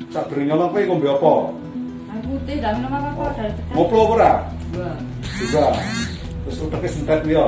Sak durung nyolong kowe ngombe apa? Air putih, gak minum apa-apa dari tekan. Ngopo apa ora? Enggak. Juga. Terus uteke sentet yo.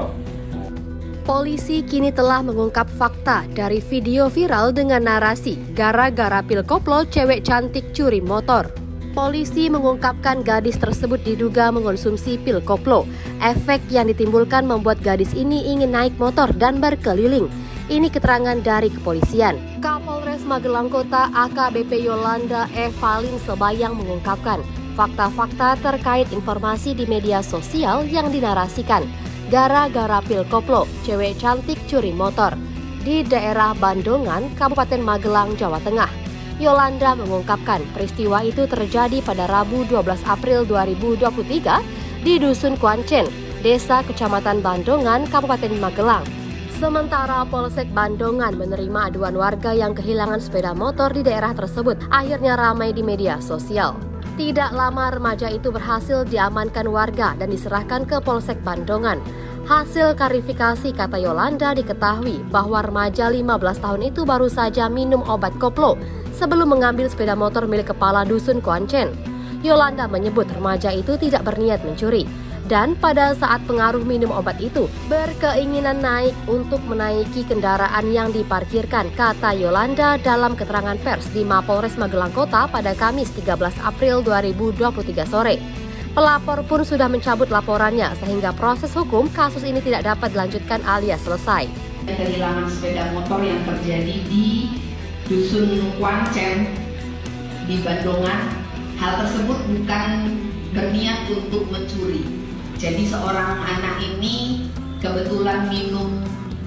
Polisi kini telah mengungkap fakta dari video viral dengan narasi gara-gara pil koplo cewek cantik curi motor. Polisi mengungkapkan gadis tersebut diduga mengonsumsi pil koplo. Efek yang ditimbulkan membuat gadis ini ingin naik motor dan berkeliling. Ini keterangan dari kepolisian. Kapolres Magelang Kota AKBP Yolanda Evalin Sebayang mengungkapkan fakta-fakta terkait informasi di media sosial yang dinarasikan. Gara-gara pil koplo, cewek cantik curi motor di daerah Bandongan, Kabupaten Magelang, Jawa Tengah. Yolanda mengungkapkan peristiwa itu terjadi pada Rabu 12 April 2023 di Dusun Kuancen, Desa Kecamatan Bandongan, Kabupaten Magelang. Sementara Polsek Bandongan menerima aduan warga yang kehilangan sepeda motor di daerah tersebut, akhirnya ramai di media sosial. Tidak lama remaja itu berhasil diamankan warga dan diserahkan ke Polsek Bandongan. Hasil klarifikasi kata Yolanda diketahui bahwa remaja 15 tahun itu baru saja minum obat koplo sebelum mengambil sepeda motor milik kepala Dusun Kuancen. Yolanda menyebut remaja itu tidak berniat mencuri. Dan pada saat pengaruh minum obat itu, berkeinginan naik untuk menaiki kendaraan yang diparkirkan, kata Yolanda dalam keterangan pers di Mapolres Magelang Kota pada Kamis 13 April 2023 sore. Pelapor pun sudah mencabut laporannya sehingga proses hukum kasus ini tidak dapat dilanjutkan alias selesai. Kehilangan sepeda motor yang terjadi di Dusun Kuancen di Bandongan, hal tersebut bukan berniat untuk mencuri. Jadi seorang anak ini kebetulan minum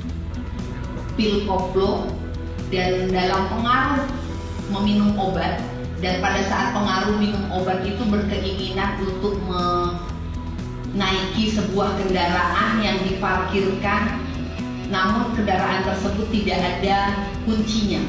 pil koplo dan dalam pengaruh meminum obat, dan pada saat pengaruh minum obat itu berkeinginan untuk menaiki sebuah kendaraan yang diparkirkan, namun kendaraan tersebut tidak ada kuncinya.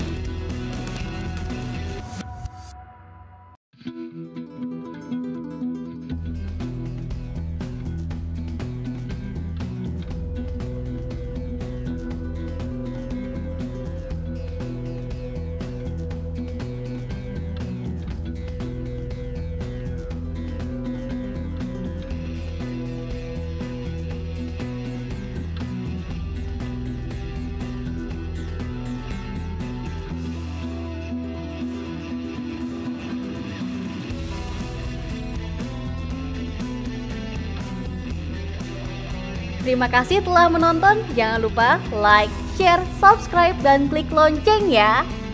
Terima kasih telah menonton. Jangan lupa like, share, subscribe, dan klik lonceng ya.